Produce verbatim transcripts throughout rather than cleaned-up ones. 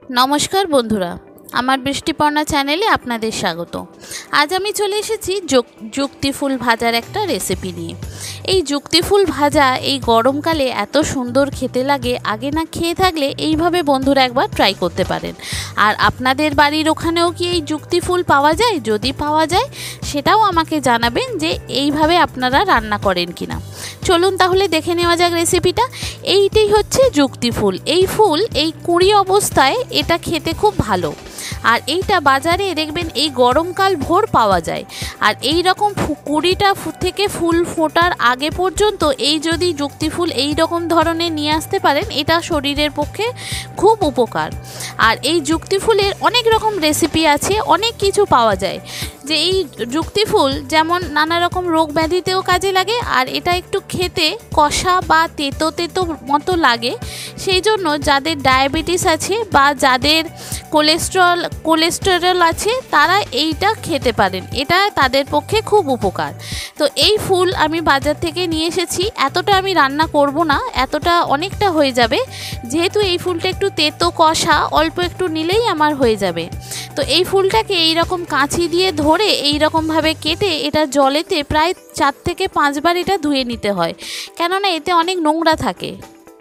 নমস্কার বন্ধুরা, আমার বৃষ্টিপর্ণা চ্যানেলে আপনাদের স্বাগত। আজ আমি চলে এসেছি যুক্তি ফুল ভাজার একটা রেসিপি নিয়ে। এই যুক্তি ফুল ভাজা এই গরমকালে এত সুন্দর খেতে লাগে, আগে না খেয়ে থাকলে এইভাবে বন্ধুরা একবার ট্রাই করতে পারেন। আর আপনাদের বাড়ির ওখানেও কি এই যুক্তি ফুল পাওয়া যায়? যদি পাওয়া যায় সেটাও আমাকে জানাবেন যে এইভাবে আপনারা রান্না করেন কিনা। চলুন তাহলে দেখে নেওয়া যাক রেসিপিটা। এইটাই হচ্ছে যুক্তি ফুল। এই ফুল এই কুঁড়ি অবস্থায় এটা খেতে খুব ভালো। আর এইটা বাজারে দেখবেন এই গরমকাল ভোর পাওয়া যায়। আর এই রকম কুড়িটা থেকে ফুল ফোটার আগে পর্যন্ত এই যদি যুক্তি ফুল এই রকম ধরনের নিয়ে আসতে পারেন, এটা শরীরের পক্ষে খুব উপকার। আর এই যুক্তি ফুলের অনেক রকম রেসিপি আছে, অনেক কিছু পাওয়া যায়। যে এই যুক্তি ফুল যেমন নানা রকম রোগ ব্যাধিতেও কাজে লাগে, আর এটা একটু খেতে কষা বা তেতো তেতো মতো লাগে। সেই জন্য যাদের ডায়াবেটিস আছে বা যাদের কোলেস্টেরল কোলেস্টেরল আছে তারা এইটা খেতে পারেন, এটা তাদের পক্ষে খুব উপকার। তো এই ফুল আমি বাজার থেকে নিয়ে এসেছি। এতটা আমি রান্না করব না, এতটা অনেকটা হয়ে যাবে, যেহেতু এই ফুলটা একটু তেতো কষা, অল্প একটু নিলেই আমার হয়ে যাবে। তো এই ফুলটাকে এই রকম কাঁচি দিয়ে ধরে এই রকমভাবে কেটে এটা জলেতে প্রায় চার থেকে পাঁচবার এটা ধুয়ে নিতে হয়, কেননা এতে অনেক নোংরা থাকে।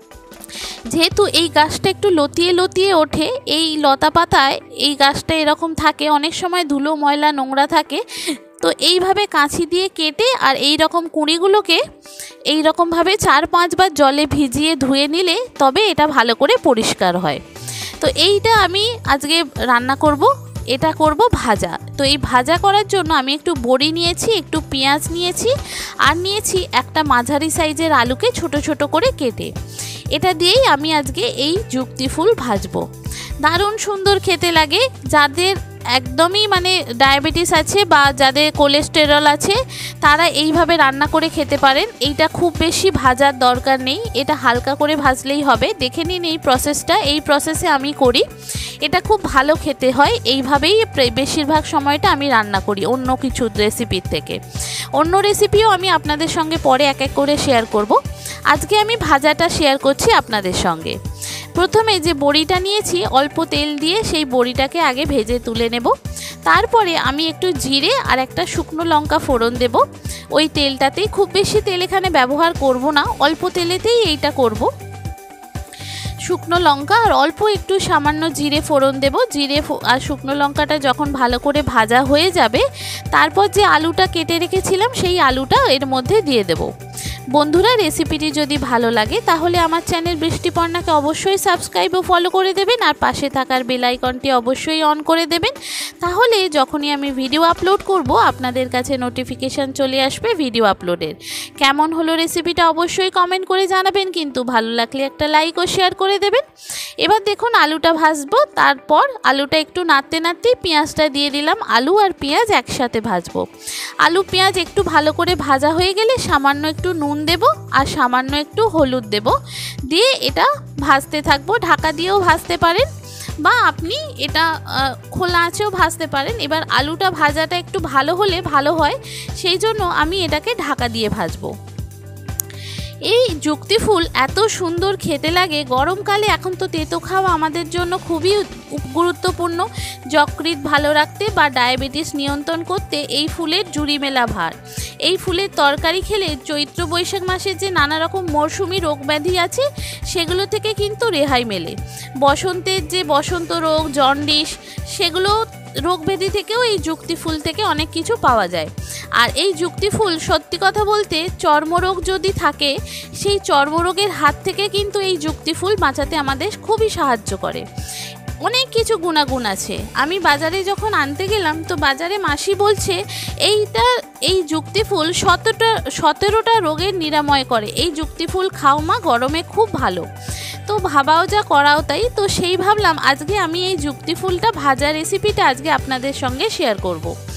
যেহেতু এই গাছটা একটু লতিয়ে লতিয়ে ওঠে, এই লতা পাতায় এই গাছটা এরকম থাকে, অনেক সময় ধুলো ময়লা নোংরা থাকে। তো এইভাবে কাঁচি দিয়ে কেটে আর এই রকম কুঁড়িগুলোকে এই রকমভাবে চার পাঁচবার জলে ভিজিয়ে ধুয়ে নিলে তবে এটা ভালো করে পরিষ্কার হয়। তো এইটা আমি আজকে রান্না করব, এটা করব ভাজা। তো এই ভাজা করার জন্য আমি একটু বড়ি নিয়েছি, একটু পেঁয়াজ নিয়েছি, আর নিয়েছি একটা মাঝারি সাইজের আলুকে ছোট ছোট করে কেটে। এটা দিয়েই আমি আজকে এই যুক্তি ফুল ভাজবো। দারুণ সুন্দর খেতে লাগে। যাদের একদমই মানে ডায়াবেটিস আছে বা যাদের কোলেস্টেরল আছে তারা এইভাবে রান্না করে খেতে পারেন। এইটা খুব বেশি ভাজার দরকার নেই, এটা হালকা করে ভাজলেই হবে। দেখে নিন এই প্রসেসটা, এই প্রসেসে আমি করি। এটা খুব ভালো খেতে হয়। এইভাবেই বেশিরভাগ সময়টা আমি রান্না করি অন্য কিছু রেসিপির থেকে। অন্য রেসিপিও আমি আপনাদের সঙ্গে পরে এক এক করে শেয়ার করব। আজকে আমি ভাজাটা শেয়ার করছি আপনাদের সঙ্গে। প্রথমে যে বড়িটা নিয়েছি অল্প তেল দিয়ে সেই বড়িটাকে আগে ভেজে তুলে নেব। তারপরে আমি একটু জিরে আর একটা শুকনো লঙ্কা ফোড়ন দেব ওই তেলটাতেই। খুব বেশি তেল এখানে ব্যবহার করব না, অল্প তেলেতেই এইটা করব। শুকনো লঙ্কা আর অল্প একটু সামান্য জিরে ফোড়ন দেব। জিরে আর শুকনো লঙ্কাটা যখন ভালো করে ভাজা হয়ে যাবে, তারপর যে আলুটা কেটে রেখেছিলাম সেই আলুটা এর মধ্যে দিয়ে দেব। বন্ধুরা, রেসিপিটি যদি ভালো লাগে তাহলে আমার চ্যানেল বৃষ্টিপর্ণাকে অবশ্যই সাবস্ক্রাইব ও ফলো করে দেবেন, আর পাশে থাকার বেল আইকনটি অবশ্যই অন করে দেবেন। তাহলে যখনই আমি ভিডিও আপলোড করব আপনাদের কাছে নোটিফিকেশান চলে আসবে ভিডিও আপলোডের। কেমন হলো রেসিপিটা অবশ্যই কমেন্ট করে জানাবেন, কিন্তু ভালো লাগলে একটা লাইক ও শেয়ার করে দেবেন। এবার দেখুন আলুটা ভাজবো, তারপর আলুটা একটু নাড়তে নাড়তেই পেঁয়াজটা দিয়ে দিলাম। আলু আর পেঁয়াজ একসাথে ভাজবো। আলু পেঁয়াজ একটু ভালো করে ভাজা হয়ে গেলে সামান্য একটু নুন দেব আর সামান্য একটু হলুদ দেব, দিয়ে এটা ভাজতে থাকবো। ঢাকা দিয়েও ভাজতে পারেন বা আপনি এটা খোলা আঁচেও ভাজতে পারেন। এবার আলুটা ভাজাটা একটু ভালো হলে ভালো হয়, সেই জন্য আমি এটাকে ঢাকা দিয়ে ভাজবো। এই যুক্তি ফুল এত সুন্দর খেতে লাগে গরমকালে। এখন তো তেতো খাওয়া আমাদের জন্য খুবই গুরুত্বপূর্ণ। যকৃৎ ভালো রাখতে বা ডায়াবেটিস নিয়ন্ত্রণ করতে এই ফুলের জুড়ি মেলা ভার। এই ফুলের তরকারি খেলে চৈত্র বৈশাখ মাসের যে নানা রকম মরশুমি রোগ ব্যাধি আছে সেগুলো থেকে কিন্তু রেহাই মেলে। বসন্তের যে বসন্ত রোগ, জন্ডিস, সেগুলো রোগ ব্যাধি থেকেও এই যুক্তি ফুল থেকে অনেক কিছু পাওয়া যায়। আর এই যুক্তি ফুল সত্যি কথা বলতে চর্মরোগ যদি থাকে সেই চর্মরোগের হাত থেকে কিন্তু এই যুক্তি ফুল বাঁচাতে আমাদের খুবই সাহায্য করে। অনেক কিছু গুণাগুণ আছে। আমি বাজারে যখন আনতে গেলাম তো বাজারে মাসি বলছে এইটা এই যুক্তি ফুল সতেরোটা সতেরোটা রোগের নিরাময় করে। এই যুক্তি ফুল খাও মা, গরমে খুব ভালো। তো ভাবাও যা করাও তাই। তো সেই ভাবলাম আজকে আমি এই যুক্তি ফুলটা ভাজা রেসিপিটা আজকে আপনাদের সঙ্গে শেয়ার করব।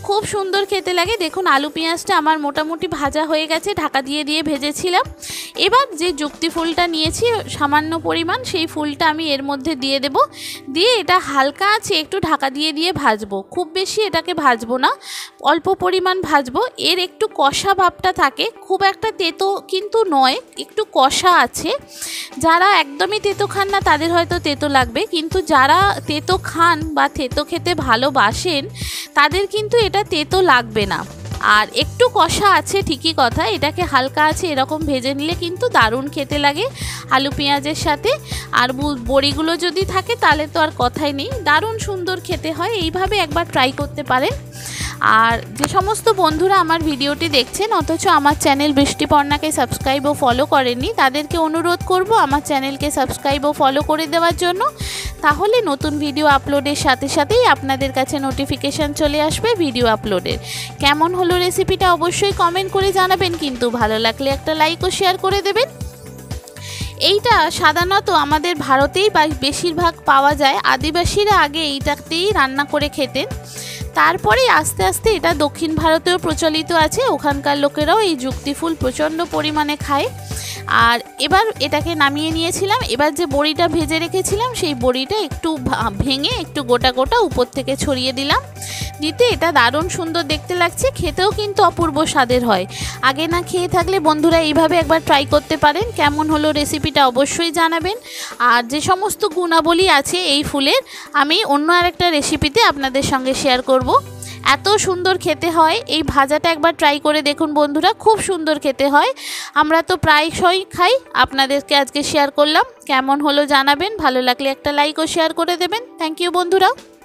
খুব সুন্দর খেতে লাগে। দেখুন আলু পেঁয়াজটা আমার মোটামুটি ভাজা হয়ে গেছে, ঢাকা দিয়ে দিয়ে ভেজেছিলাম। এবার যে যুক্তি ফুলটা নিয়েছি সামান্য পরিমাণ, সেই ফুলটা আমি এর মধ্যে দিয়ে দেব। দিয়ে এটা হালকা আছে একটু ঢাকা দিয়ে দিয়ে ভাজবো, খুব বেশি এটাকে ভাজবো না, অল্প পরিমাণ ভাজবো। এর একটু কষা ভাবটা থাকে, খুব একটা তেতো কিন্তু নয়, একটু কষা আছে। যারা একদমই তেতো খান না তাদের হয়তো তেতো লাগবে, কিন্তু যারা তেতো খান বা তেতো খেতে ভালোবাসেন তাদের কিন্তু এটা তেতো লাগবে না। আর একটু কষা আছে ঠিকই কথা, এটাকে হালকা আছে এরকম ভেজে নিলে কিন্তু দারুণ খেতে লাগে আলু পেঁয়াজের সাথে। আর বড়িগুলো যদি থাকে তাহলে তো আর কথাই নেই, দারুণ সুন্দর খেতে হয়। এইভাবে একবার ট্রাই করতে পারেন। আর যে সমস্ত বন্ধুরা আমার ভিডিওটি দেখছেন অথচ আমার চ্যানেল বৃষ্টিপর্ণাকে সাবস্ক্রাইব ও ফলো করেননি, তাদেরকে অনুরোধ করব আমার চ্যানেলকে সাবস্ক্রাইব ও ফলো করে দেওয়ার জন্য। তাহলে নতুন ভিডিও আপলোডের সাথে সাথেই আপনাদের কাছে নোটিফিকেশান চলে আসবে ভিডিও আপলোডের। কেমন হলো রেসিপিটা অবশ্যই কমেন্ট করে জানাবেন, কিন্তু ভালো লাগলে একটা লাইক ও শেয়ার করে দেবেন। এইটা সাধারণত আমাদের ভারতেই বেশিরভাগ পাওয়া যায়। আদিবাসীরা আগে এইটাতেই রান্না করে খেতেন, তারপরে আস্তে আস্তে এটা দক্ষিণ ভারতেও প্রচলিত আছে, ওখানকার লোকেরাও এই যুক্তি ফুল প্রচণ্ড পরিমাণে খায়। আর এবার এটাকে নামিয়ে নিয়েছিলাম। এবার যে বড়িটা ভেজে রেখেছিলাম সেই বড়িটা একটু ভেঙে একটু গোটা গোটা উপর থেকে ছড়িয়ে দিলাম। দিতে এটা দারুণ সুন্দর দেখতে লাগছে, খেতেও কিন্তু অপূর্ব স্বাদের হয়। আগে না খেয়ে থাকলে বন্ধুরা এইভাবে একবার ট্রাই করতে পারেন। কেমন হলো রেসিপিটা অবশ্যই জানাবেন। আর যে সমস্ত গুণাবলী আছে এই ফুলের আমি অন্য আরেকটা রেসিপিতে আপনাদের সঙ্গে শেয়ার করব। এত সুন্দর খেতে হয়, এই ভাজাটা একবার ট্রাই করে দেখুন বন্ধুরা, খুব সুন্দর খেতে হয়। আমরা তো প্রায়শই খাই, আপনাদেরকে আজকে শেয়ার করলাম। কেমন হলো জানাবেন, ভালো লাগলে একটা লাইক ও শেয়ার করে দেবেন। থ্যাংক ইউ বন্ধুরা।